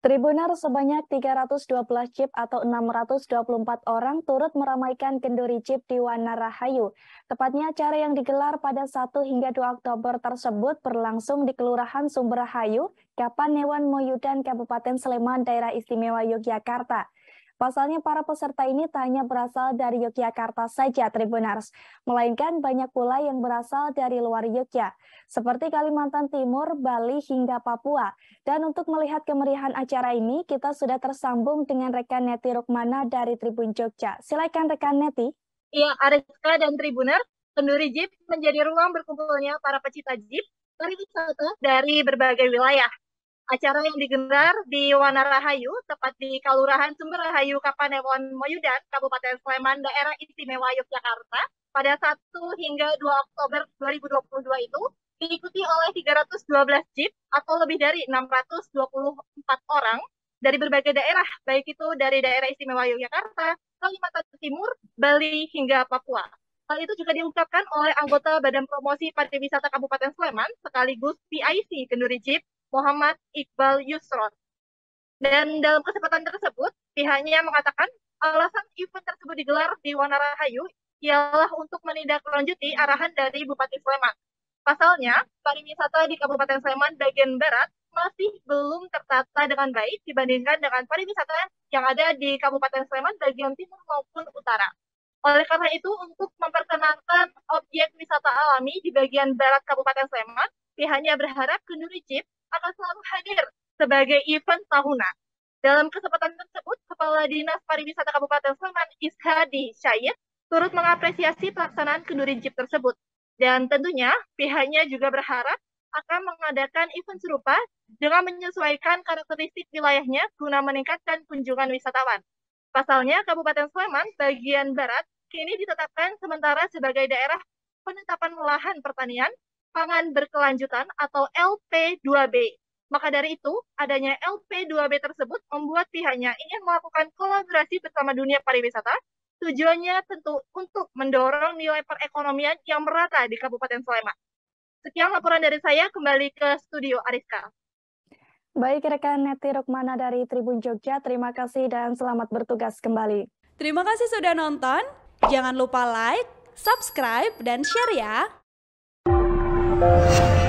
Tribuners sebanyak 312 jeep atau 624 orang turut meramaikan kenduri jeep di Wana Rahayu. Tepatnya acara yang digelar pada 1 hingga 2 Oktober tersebut berlangsung di Kelurahan Sumberrahayu, Kapanewon Moyudan, Kabupaten Sleman, Daerah Istimewa Yogyakarta. Pasalnya para peserta ini tak hanya berasal dari Yogyakarta saja, Tribuners, melainkan banyak pula yang berasal dari luar Yogyakarta, seperti Kalimantan Timur, Bali, hingga Papua. Dan untuk melihat kemeriahan acara ini, kita sudah tersambung dengan rekan Neti Rukmana dari Tribun Jogja. Silakan rekan Neti. Iya, Ariska dan Tribuner, kenduri jeep menjadi ruang berkumpulnya para pecinta jeep pariwisata dari berbagai wilayah. Acara yang digelar di Wana Rahayu, tepat di Kelurahan Sumberrahayu, Kapanewon Moyudan, Kabupaten Sleman, Daerah Istimewa Yogyakarta, pada 1 hingga 2 Oktober 2022 itu, diikuti oleh 312 jeep atau lebih dari 624 orang dari berbagai daerah, baik itu dari Daerah Istimewa Yogyakarta, Kalimantan Timur, Bali, hingga Papua. Hal itu juga diungkapkan oleh anggota Badan Promosi Pariwisata Kabupaten Sleman, sekaligus PIC Kenduri Jeep, Muhammad Iqbal Yusron. Dan dalam kesempatan tersebut, pihaknya mengatakan alasan event tersebut digelar di Wana Rahayu ialah untuk menindaklanjuti arahan dari Bupati Sleman. Pasalnya, pariwisata di Kabupaten Sleman bagian barat masih belum tertata dengan baik dibandingkan dengan pariwisata yang ada di Kabupaten Sleman bagian timur maupun utara. Oleh karena itu, untuk memperkenalkan objek wisata alami di bagian barat Kabupaten Sleman, pihaknya berharap kenduri jeep akan selalu hadir sebagai event tahunan. Dalam kesempatan tersebut, Kepala Dinas Pariwisata Kabupaten Sleman, Ishadi Syed, turut mengapresiasi pelaksanaan kenduri jeep tersebut. Dan tentunya, pihaknya juga berharap akan mengadakan event serupa dengan menyesuaikan karakteristik wilayahnya guna meningkatkan kunjungan wisatawan. Pasalnya, Kabupaten Sleman bagian barat kini ditetapkan sementara sebagai daerah penetapan lahan pertanian pangan berkelanjutan atau LP2B. Maka dari itu, adanya LP2B tersebut membuat pihaknya ingin melakukan kolaborasi bersama dunia pariwisata, tujuannya tentu untuk mendorong nilai perekonomian yang merata di Kabupaten Sleman. Sekian laporan dari saya, kembali ke studio Ariska. Baik rekan Neti Rukmana dari Tribun Jogja, terima kasih dan selamat bertugas kembali. Terima kasih sudah nonton, jangan lupa like, subscribe, dan share ya.